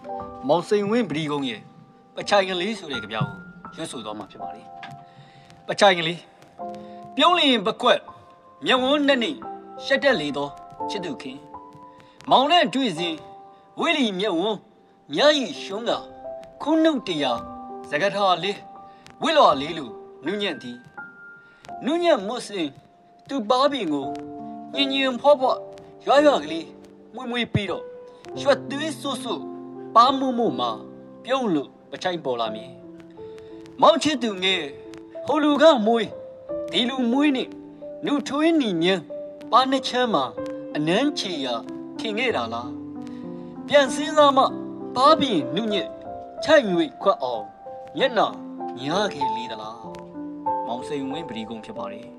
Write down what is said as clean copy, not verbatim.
မောင်စိန်ဝင်းပဒီကုန်းရဲ့ပချိုင်ကလေးဆိုတဲ့ကြပြာကိုရွတ်ဆိုသွားမှာဖြစ်ပါလေပချိုင်ကလေးပြုံးလျင်ပကွက်မျက်ဝန်းနဲ့နေရှက်တက်လေသောချစ်သူခင်မောင်နဲ့တွေ့စဉ်ဝိလီမျက်ဝန်းမြားရီရှုံးကခုနှုတ်တရားစကားထားလေးဝိလော်လေးလိုနုညံ့သည်နုညံ့မွတ်စင်သူပါပင်ကိုညင်ညင်ဖော့ဖော့ရွာကလေးမွေ့မွေ့ပြီးတော့ရွှတ်သွေးဆူဆူပါမှုမှုမှာပြုံးလို့ပချိုင်ပေါ်လာမည်မောင်ချစ်သူငယ်ဟိုလူကမွေးဒီလူမွေးနဲ့နုထွေးနီမြန်းပါနှစ်ချမ်းမှာအနမ်းချေရာထင်ခဲ့တာလားပြန်စင်းစားမှပါပင်နုညက်ချိုက်ငွေခွက်အောင်မျက်နှာညားခဲ့လေသလားမောင်စိန်ဝင်းပဒီကုန်းဖြစ်ပါတယ်